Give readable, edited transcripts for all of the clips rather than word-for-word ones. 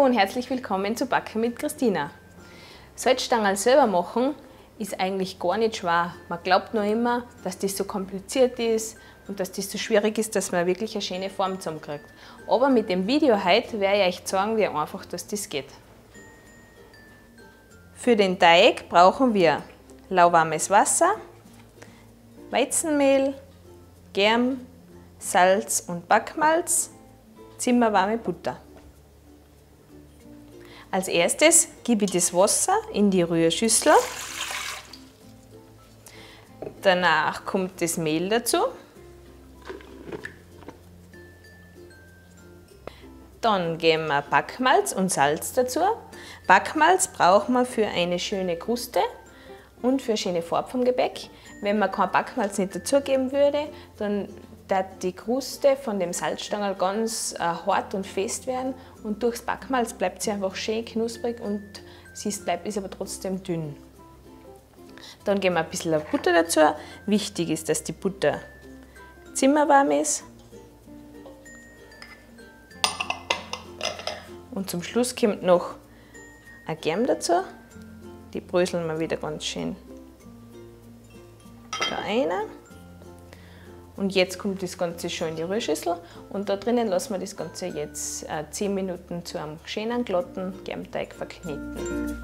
und herzlich willkommen zu Backen mit Christina. Salzstangerl selber machen ist eigentlich gar nicht schwer. Man glaubt noch immer, dass das so kompliziert ist und dass das so schwierig ist, dass man wirklich eine schöne Form zusammenkriegt. Aber mit dem Video heute werde ich euch zeigen, wie einfach das geht. Für den Teig brauchen wir lauwarmes Wasser, Weizenmehl, Germ, Salz und Backmalz, zimmerwarme Butter. Als erstes gebe ich das Wasser in die Rührschüssel. Danach kommt das Mehl dazu. Dann geben wir Backmalz und Salz dazu. Backmalz braucht man für eine schöne Kruste und für eine schöne Farbe vom Gebäck. Wenn man kein Backmalz nicht dazugeben würde, dann wird die Kruste von dem Salzstangerl ganz hart und fest werden und durchs Backmalz bleibt sie einfach schön knusprig und sie ist aber trotzdem dünn. Dann geben wir ein bisschen Butter dazu. Wichtig ist, dass die Butter zimmerwarm ist. Und zum Schluss kommt noch ein Germ dazu. Die bröseln wir wieder ganz schön da rein. Und jetzt kommt das Ganze schon in die Rührschüssel und da drinnen lassen wir das Ganze jetzt 10 Minuten zu einem schönen, glatten Germteig verkneten.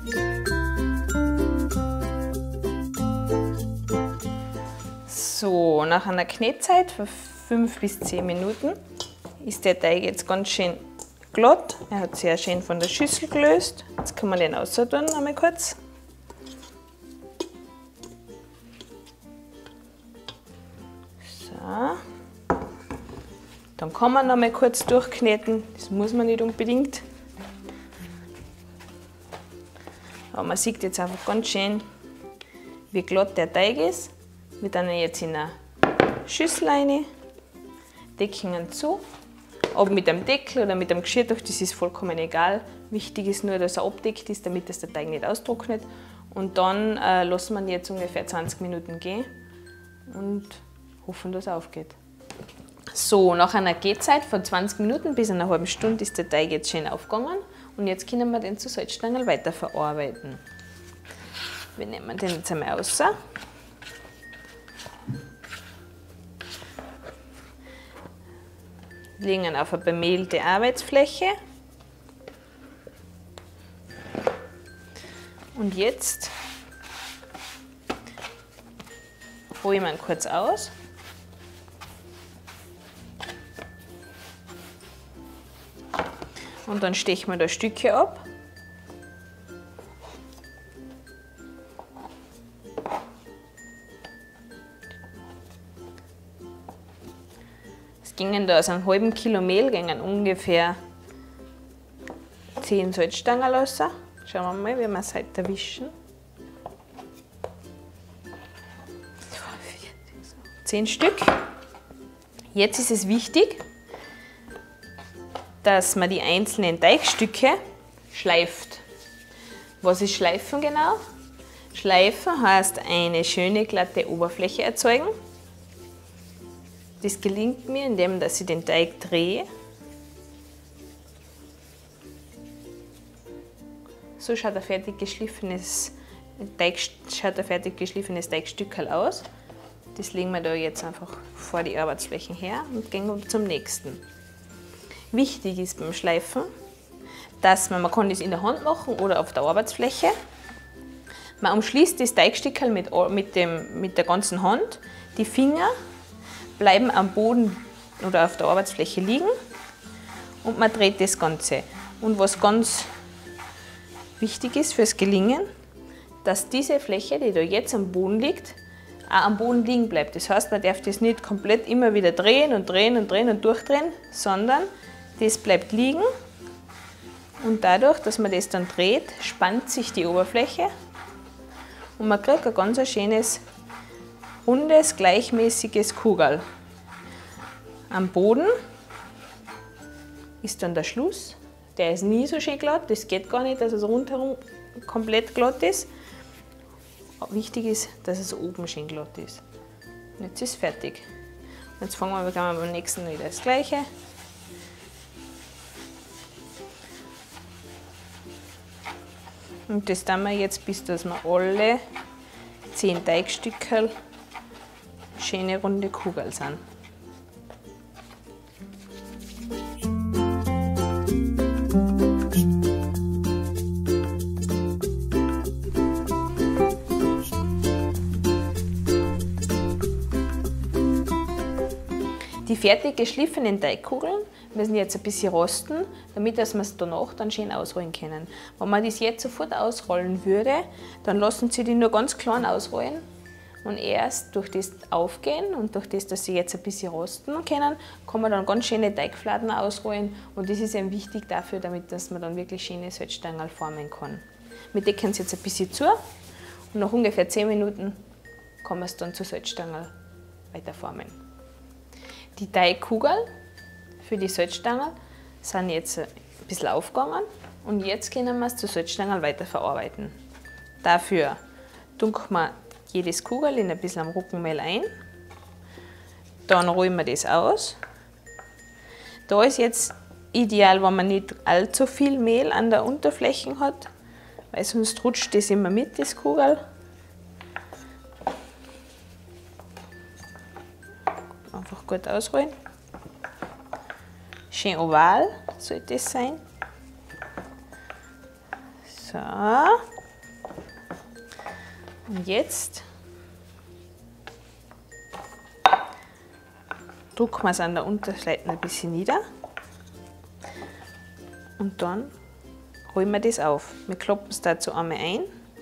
So, nach einer Knetzeit von 5 bis 10 Minuten ist der Teig jetzt ganz schön glatt. Er hat sehr schön von der Schüssel gelöst. Jetzt kann man den raustun, einmal kurz. Dann kann man noch mal kurz durchkneten, das muss man nicht unbedingt. Aber man sieht jetzt einfach ganz schön, wie glatt der Teig ist. Wir tun ihn jetzt in eine Schüssel rein, decken ihn zu. Ob mit einem Deckel oder mit einem Geschirrtuch, das ist vollkommen egal. Wichtig ist nur, dass er abdeckt ist, damit der Teig nicht austrocknet. Und dann lassen wir ihn jetzt ungefähr 20 Minuten gehen und hoffen, dass er aufgeht. So, nach einer Gehzeit von 20 Minuten bis einer halben Stunde ist der Teig jetzt schön aufgegangen und jetzt können wir den zu Salzstangerl weiterverarbeiten. Wir nehmen den jetzt einmal raus. Legen ihn auf eine bemehlte Arbeitsfläche. Und jetzt hole ich ihn kurz aus. Und dann stechen wir da Stücke ab. Es gingen da aus einem halben Kilo Mehl gingen ungefähr 10 Salzstangerl raus. Schauen wir mal, wie wir es heute erwischen. 10 Stück. Jetzt ist es wichtig, dass man die einzelnen Teigstücke schleift. Was ist Schleifen genau? Schleifen heißt eine schöne glatte Oberfläche erzeugen. Das gelingt mir, indem ich den Teig drehe. So schaut ein fertig geschliffenes Teigstückerl aus. Das legen wir da jetzt einfach vor die Arbeitsflächen her und gehen zum nächsten. Wichtig ist beim Schleifen, dass man kann das in der Hand machen oder auf der Arbeitsfläche. Man umschließt das Teigstückerl mit der ganzen Hand. Die Finger bleiben am Boden oder auf der Arbeitsfläche liegen und man dreht das Ganze. Und was ganz wichtig ist fürs Gelingen, dass diese Fläche, die da jetzt am Boden liegt, auch am Boden liegen bleibt. Das heißt, man darf das nicht komplett immer wieder drehen und drehen und drehen und durchdrehen, sondern das bleibt liegen und dadurch, dass man das dann dreht, spannt sich die Oberfläche und man kriegt ein ganz schönes, rundes, gleichmäßiges Kugeln. Am Boden ist dann der Schluss, der ist nie so schön glatt, das geht gar nicht, dass es rundherum komplett glatt ist. Wichtig ist, dass es oben schön glatt ist. Und jetzt ist es fertig. Jetzt fangen wir beim nächsten wieder das Gleiche. Und das tun wir jetzt, bis dass wir alle 10 Teigstücke schöne runde Kugeln sind. Die fertig geschliffenen Teigkugeln müssen jetzt ein bisschen rosten, damit wir es danach dann schön ausrollen können. Wenn man das jetzt sofort ausrollen würde, dann lassen sie die nur ganz klein ausrollen. Und erst durch das Aufgehen und durch das, dass sie jetzt ein bisschen rosten können, kann man dann ganz schöne Teigfladen ausrollen. Und das ist eben wichtig dafür, damit man dann wirklich schöne Salzstangerl formen kann. Wir decken es jetzt ein bisschen zu und nach ungefähr 10 Minuten kann man es dann zu Salzstangerl weiterformen. Die Teigkugeln für die Salzstangerl sind jetzt ein bisschen aufgegangen und jetzt können wir es zu Salzstangerl weiterverarbeiten. Dafür tunken wir jedes Kugel in ein bisschen am Roggenmehl ein. Dann rollen wir das aus. Da ist jetzt ideal, wenn man nicht allzu viel Mehl an der Unterfläche hat, weil sonst rutscht das immer mit, das Kugel. Einfach gut ausrollen. Schön oval sollte es sein. So. Und jetzt drücken wir es an der Unterseite ein bisschen nieder. Und dann rollen wir das auf. Wir kloppen es dazu einmal ein,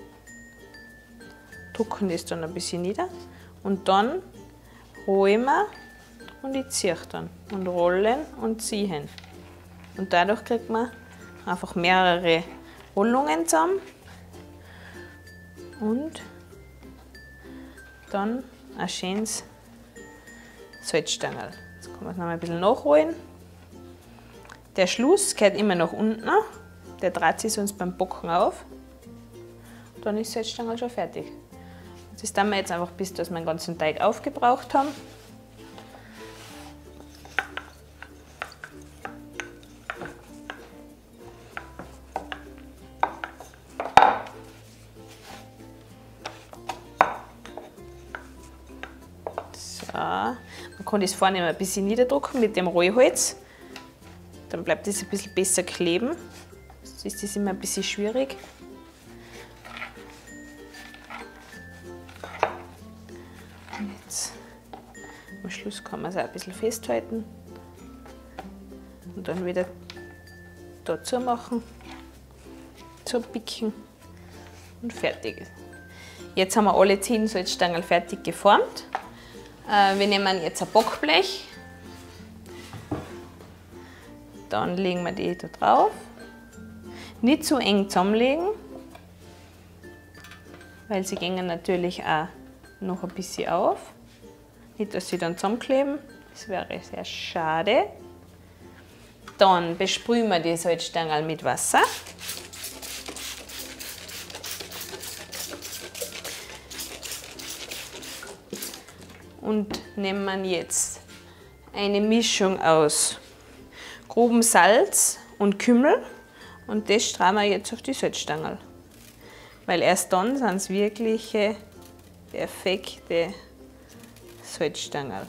drücken das dann ein bisschen nieder und dann rollen wir und ich ziehe dann und rollen und ziehen. Und dadurch kriegt man einfach mehrere Rollungen zusammen und dann ein schönes Salzstangerl. Jetzt kann man es noch ein bisschen nachrollen. Der Schluss geht immer nach unten, der dreht sich sonst beim Backen auf. Dann ist das Salzstangerl schon fertig. Das tun wir jetzt einfach, bis wir den ganzen Teig aufgebraucht haben. So. Man kann das vorne ein bisschen niederdrücken mit dem Rollholz. Dann bleibt das ein bisschen besser kleben. Sonst ist das immer ein bisschen schwierig. Und jetzt am Schluss kann man es auch ein bisschen festhalten. Und dann wieder da zumachen, zupicken und fertig. Jetzt haben wir alle 10 Salzstangerl fertig geformt. Wir nehmen jetzt ein Backblech. Dann legen wir die da drauf. Nicht zu eng zusammenlegen, weil sie gehen natürlich auch noch ein bisschen auf. Nicht, dass sie dann zusammenkleben, das wäre sehr schade. Dann besprühen wir die Salzstangerl mit Wasser. Und nehmen jetzt eine Mischung aus grobem Salz und Kümmel und das streuen wir jetzt auf die Salzstangerl. Weil erst dann sind es wirkliche perfekte Salzstangerl.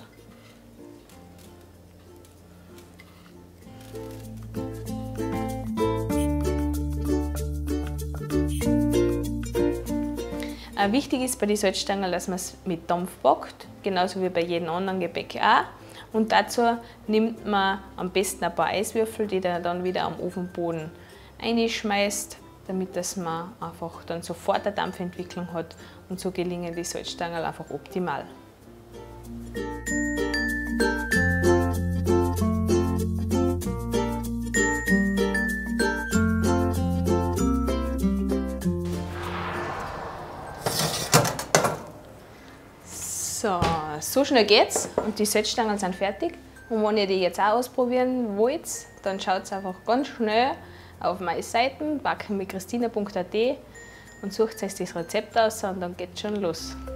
Wichtig ist bei den Salzstangerl, dass man es mit Dampf backt, genauso wie bei jedem anderen Gebäck auch. Und dazu nimmt man am besten ein paar Eiswürfel, die dann wieder am Ofenboden einschmeißt, damit man einfach dann sofort eine Dampfentwicklung hat und so gelingen die Salzstangerl einfach optimal. So schnell geht's und die Salzstangerl sind fertig. Und wenn ihr die jetzt auch ausprobieren wollt, dann schaut einfach ganz schnell auf meine Seiten backenmitchristina.at und sucht euch das Rezept aus und dann geht's schon los.